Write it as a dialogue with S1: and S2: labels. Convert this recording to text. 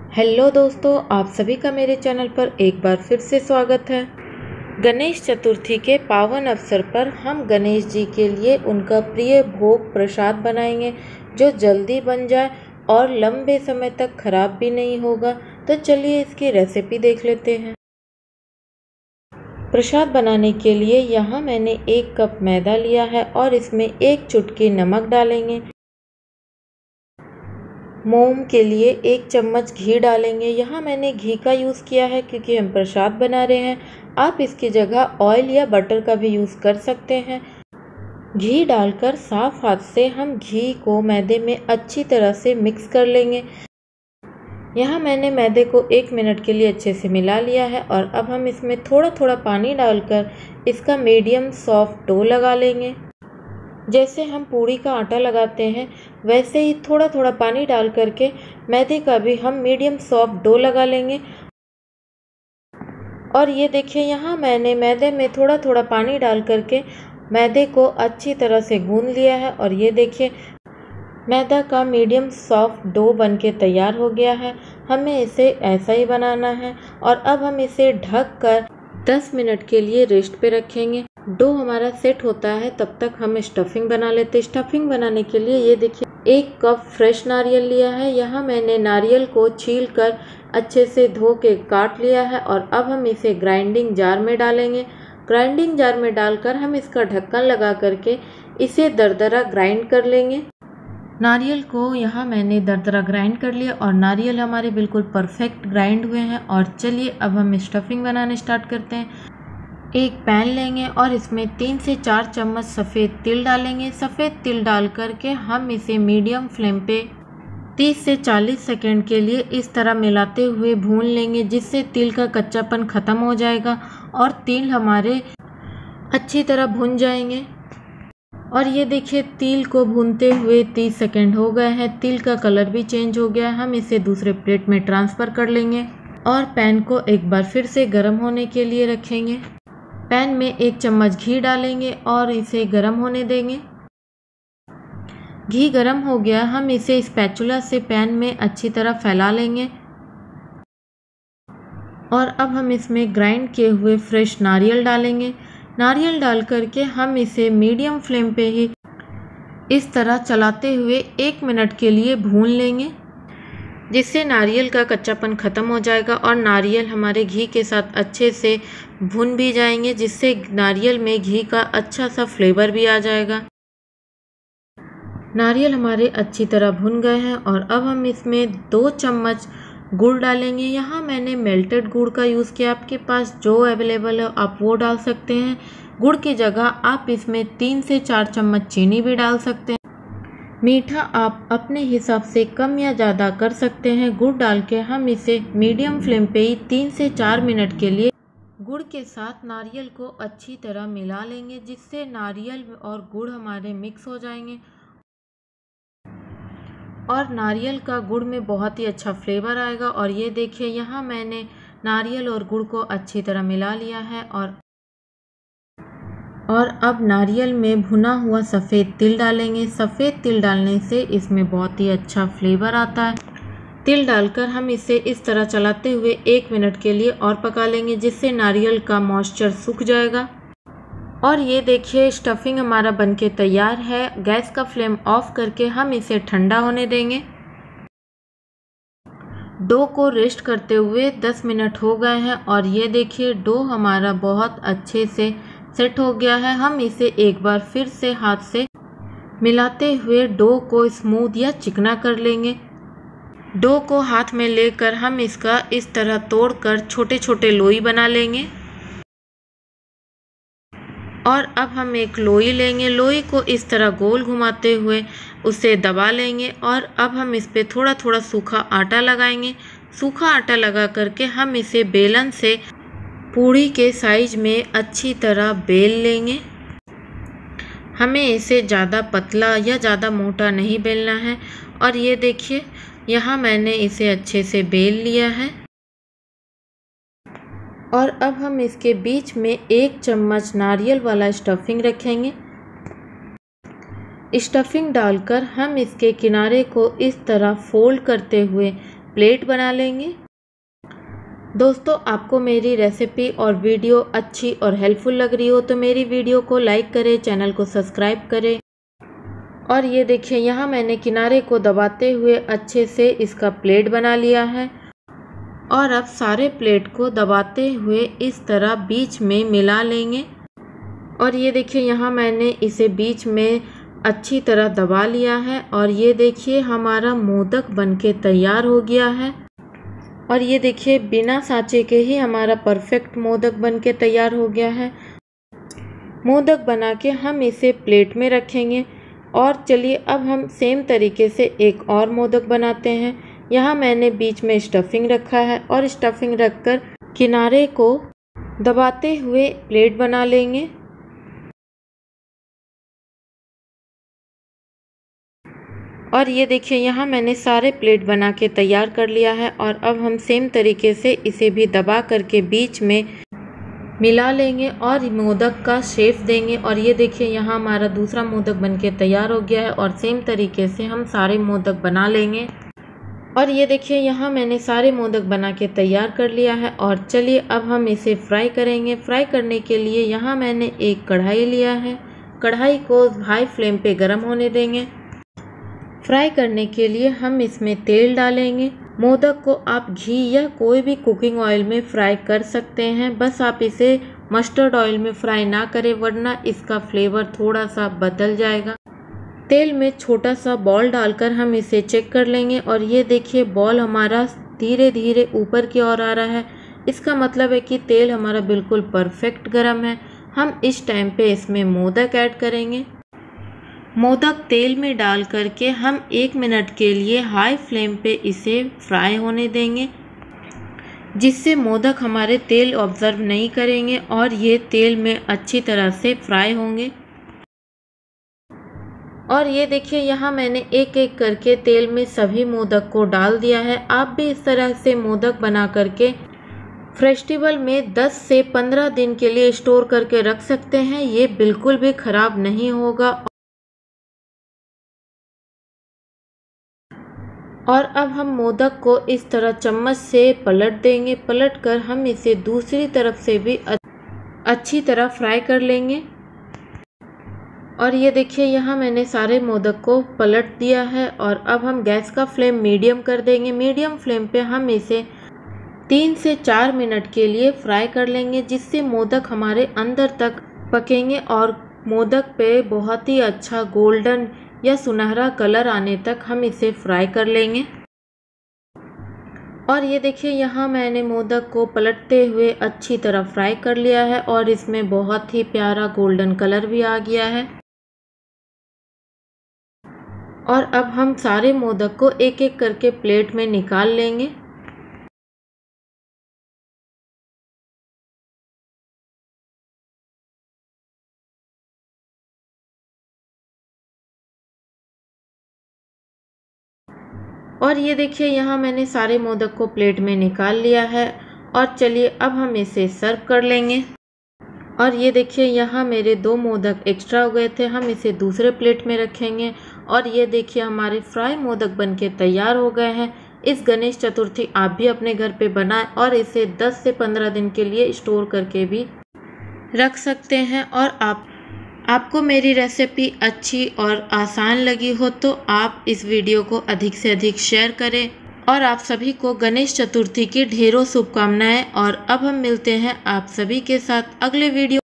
S1: Hello दोस्तों, आप सभी का मेरे चैनल पर एक बार फिर से स्वागत है। गणेश चतुर्थी के पावन अवसर पर हम गणेश जी के लिए उनका प्रिय भोग प्रसाद बनाएंगे जो जल्दी बन जाए और लंबे समय तक खराब भी नहीं होगा। तो चलिए इसकी रेसिपी देख लेते हैं। प्रसाद बनाने के लिए यहाँ मैंने 1 कप मैदा लिया है और इसमें 1 चुटकी नमक डालेंगे। मोम के लिए 1 चम्मच घी डालेंगे। यहाँ मैंने घी का यूज़ किया है क्योंकि हम प्रसाद बना रहे हैं। आप इसकी जगह ऑयल या बटर का भी यूज़ कर सकते हैं। घी डालकर साफ हाथ से हम घी को मैदे में अच्छी तरह से मिक्स कर लेंगे। यहाँ मैंने मैदे को 1 मिनट के लिए अच्छे से मिला लिया है और अब हम इसमें थोड़ा थोड़ा पानी डालकर इसका मीडियम सॉफ्ट डो लगा लेंगे। जैसे हम पूड़ी का आटा लगाते हैं वैसे ही थोड़ा थोड़ा पानी डाल करके मैदे का भी हम मीडियम सॉफ्ट डो लगा लेंगे। और ये देखिए, यहाँ मैंने मैदे में थोड़ा थोड़ा पानी डाल करके मैदे को अच्छी तरह से गूंद लिया है। और ये देखिए, मैदा का मीडियम सॉफ्ट डो बनके तैयार हो गया है। हमें इसे ऐसा ही बनाना है और अब हम इसे ढक कर 10 मिनट के लिए रेस्ट पे रखेंगे। डो हमारा सेट होता है तब तक हम स्टफिंग बना लेते हैं। स्टफिंग बनाने के लिए ये देखिए 1 कप फ्रेश नारियल लिया है। यहाँ मैंने नारियल को छील कर अच्छे से धो के काट लिया है और अब हम इसे ग्राइंडिंग जार में डालेंगे। ग्राइंडिंग जार में डालकर हम इसका ढक्कन लगा करके इसे दरदरा ग्राइंड कर लेंगे। नारियल को यहाँ मैंने दरदरा ग्राइंड कर लिया और नारियल हमारे बिल्कुल परफेक्ट ग्राइंड हुए हैं। और चलिए अब हम स्टफिंग बनाने स्टार्ट करते हैं। एक पैन लेंगे और इसमें 3 से 4 चम्मच सफ़ेद तिल डालेंगे। सफ़ेद तिल डाल करके हम इसे मीडियम फ्लेम पे 30 से 40 सेकंड के लिए इस तरह मिलाते हुए भून लेंगे, जिससे तिल का कच्चापन ख़त्म हो जाएगा और तिल हमारे अच्छी तरह भुन जाएंगे। और ये देखिए, तिल को भूनते हुए 30 सेकंड हो गए हैं। तिल का कलर भी चेंज हो गया है। हम इसे दूसरे प्लेट में ट्रांसफ़र कर लेंगे और पैन को एक बार फिर से गर्म होने के लिए रखेंगे। पैन में 1 चम्मच घी डालेंगे और इसे गर्म होने देंगे। घी गर्म हो गया, हम इसे स्पैचुला से पैन में अच्छी तरह फैला लेंगे। और अब हम इसमें ग्राइंड किए हुए फ्रेश नारियल डालेंगे। नारियल डाल करके हम इसे मीडियम फ्लेम पे ही इस तरह चलाते हुए 1 मिनट के लिए भून लेंगे, जिससे नारियल का कच्चापन ख़त्म हो जाएगा और नारियल हमारे घी के साथ अच्छे से भुन भी जाएंगे, जिससे नारियल में घी का अच्छा सा फ्लेवर भी आ जाएगा। नारियल हमारे अच्छी तरह भुन गए हैं और अब हम इसमें 2 चम्मच गुड़ डालेंगे। यहाँ मैंने मेल्टेड गुड़ का यूज़ किया। आपके पास जो अवेलेबल है आप वो डाल सकते हैं। गुड़ की जगह आप इसमें 3 से 4 चम्मच चीनी भी डाल सकते हैं। मीठा आप अपने हिसाब से कम या ज़्यादा कर सकते हैं। गुड़ डाल के हम इसे मीडियम फ्लेम पे ही 3 से 4 मिनट के लिए गुड़ के साथ नारियल को अच्छी तरह मिला लेंगे, जिससे नारियल और गुड़ हमारे मिक्स हो जाएंगे और नारियल का गुड़ में बहुत ही अच्छा फ्लेवर आएगा। और ये देखिए, यहाँ मैंने नारियल और गुड़ को अच्छी तरह मिला लिया है और अब नारियल में भुना हुआ सफ़ेद तिल डालेंगे। सफ़ेद तिल डालने से इसमें बहुत ही अच्छा फ्लेवर आता है। तिल डालकर हम इसे इस तरह चलाते हुए 1 मिनट के लिए और पका लेंगे, जिससे नारियल का मॉइस्चर सूख जाएगा। और ये देखिए, स्टफिंग हमारा बनके तैयार है। गैस का फ्लेम ऑफ करके हम इसे ठंडा होने देंगे। डो को रेस्ट करते हुए 10 मिनट हो गए हैं और ये देखिए, डो हमारा बहुत अच्छे से सेट हो गया है। हम इसे एक बार फिर से हाथ से मिलाते हुए डो को स्मूथ या चिकना कर लेंगे। डो को हाथ में लेकर हम इसका इस तरह तोड़कर छोटे छोटे लोई बना लेंगे। और अब हम एक लोई लेंगे। लोई को इस तरह गोल घुमाते हुए उसे दबा लेंगे और अब हम इस पे थोड़ा थोड़ा सूखा आटा लगाएंगे। सूखा आटा लगा करके हम इसे बेलन से पूड़ी के साइज में अच्छी तरह बेल लेंगे। हमें इसे ज़्यादा पतला या ज़्यादा मोटा नहीं बेलना है। और ये देखिए, यहाँ मैंने इसे अच्छे से बेल लिया है। और अब हम इसके बीच में 1 चम्मच नारियल वाला स्टफिंग रखेंगे। स्टफिंग डालकर हम इसके किनारे को इस तरह फोल्ड करते हुए प्लेट बना लेंगे। दोस्तों, आपको मेरी रेसिपी और वीडियो अच्छी और हेल्पफुल लग रही हो तो मेरी वीडियो को लाइक करें, चैनल को सब्सक्राइब करें। और ये देखिए, यहाँ मैंने किनारे को दबाते हुए अच्छे से इसका प्लेट बना लिया है। और अब सारे प्लेट को दबाते हुए इस तरह बीच में मिला लेंगे। और ये देखिए, यहाँ मैंने इसे बीच में अच्छी तरह दबा लिया है। और ये देखिए, हमारा मोदक बनके तैयार हो गया है। और ये देखिए, बिना सांचे के ही हमारा परफेक्ट मोदक बनके तैयार हो गया है। मोदक बना के हम इसे प्लेट में रखेंगे। और चलिए अब हम सेम तरीके से एक और मोदक बनाते हैं। यहाँ मैंने बीच में स्टफिंग रखा है और स्टफिंग रखकर किनारे को दबाते हुए प्लेट बना लेंगे। और ये देखिए, यहाँ मैंने सारे प्लेट बना के तैयार कर लिया है। और अब हम सेम तरीके से इसे भी दबा करके बीच में मिला लेंगे और मोदक का शेप देंगे। और ये देखिए, यहाँ हमारा दूसरा मोदक बनके तैयार हो गया है। और सेम तरीके से हम सारे मोदक बना लेंगे। और ये देखिए, यहाँ मैंने सारे मोदक बना के तैयार कर लिया है। और चलिए अब हम इसे फ्राई करेंगे। फ्राई करने के लिए यहाँ मैंने एक कढ़ाई लिया है। कढ़ाई को हाई फ्लेम पे गर्म होने देंगे। फ्राई करने के लिए हम इसमें तेल डालेंगे। मोदक को आप घी या कोई भी कुकिंग ऑयल में फ्राई कर सकते हैं, बस आप इसे मस्टर्ड ऑयल में फ्राई ना करें वरना इसका फ्लेवर थोड़ा सा बदल जाएगा। तेल में छोटा सा बॉल डालकर हम इसे चेक कर लेंगे। और ये देखिए, बॉल हमारा धीरे धीरे ऊपर की ओर आ रहा है। इसका मतलब है कि तेल हमारा बिल्कुल परफेक्ट गर्म है। हम इस टाइम पे इसमें मोदक ऐड करेंगे। मोदक तेल में डाल करके हम 1 मिनट के लिए हाई फ्लेम पे इसे फ्राई होने देंगे, जिससे मोदक हमारे तेल ऑब्जर्व नहीं करेंगे और ये तेल में अच्छी तरह से फ्राई होंगे। और ये देखिए, यहाँ मैंने एक एक करके तेल में सभी मोदक को डाल दिया है। आप भी इस तरह से मोदक बना करके फेस्टिवल में 10 से 15 दिन के लिए स्टोर करके रख सकते हैं। ये बिल्कुल भी खराब नहीं होगा। और अब हम मोदक को इस तरह चम्मच से पलट देंगे। पलट कर हम इसे दूसरी तरफ से भी अच्छी तरह फ्राई कर लेंगे। और ये देखिए, यहाँ मैंने सारे मोदक को पलट दिया है। और अब हम गैस का फ्लेम मीडियम कर देंगे। मीडियम फ्लेम पे हम इसे 3 से 4 मिनट के लिए फ्राई कर लेंगे, जिससे मोदक हमारे अंदर तक पकेंगे और मोदक पे बहुत ही अच्छा गोल्डन या सुनहरा कलर आने तक हम इसे फ्राई कर लेंगे। और ये देखिए, यहाँ मैंने मोदक को पलटते हुए अच्छी तरह फ्राई कर लिया है और इसमें बहुत ही प्यारा गोल्डन कलर भी आ गया है। और अब हम सारे मोदक को एक एक करके प्लेट में निकाल लेंगे। और ये देखिए, यहाँ मैंने सारे मोदक को प्लेट में निकाल लिया है। और चलिए अब हम इसे सर्व कर लेंगे। और ये देखिए, यहाँ मेरे 2 मोदक एक्स्ट्रा हो गए थे, हम इसे दूसरे प्लेट में रखेंगे। और ये देखिए, हमारे फ्राई मोदक बनके तैयार हो गए हैं। इस गणेश चतुर्थी आप भी अपने घर पे बनाएं और इसे 10 से 15 दिन के लिए स्टोर करके भी रख सकते हैं। और आपको मेरी रेसिपी अच्छी और आसान लगी हो तो आप इस वीडियो को अधिक से अधिक शेयर करें। और आप सभी को गणेश चतुर्थी की ढेरों शुभकामनाएं। और अब हम मिलते हैं आप सभी के साथ अगले वीडियो।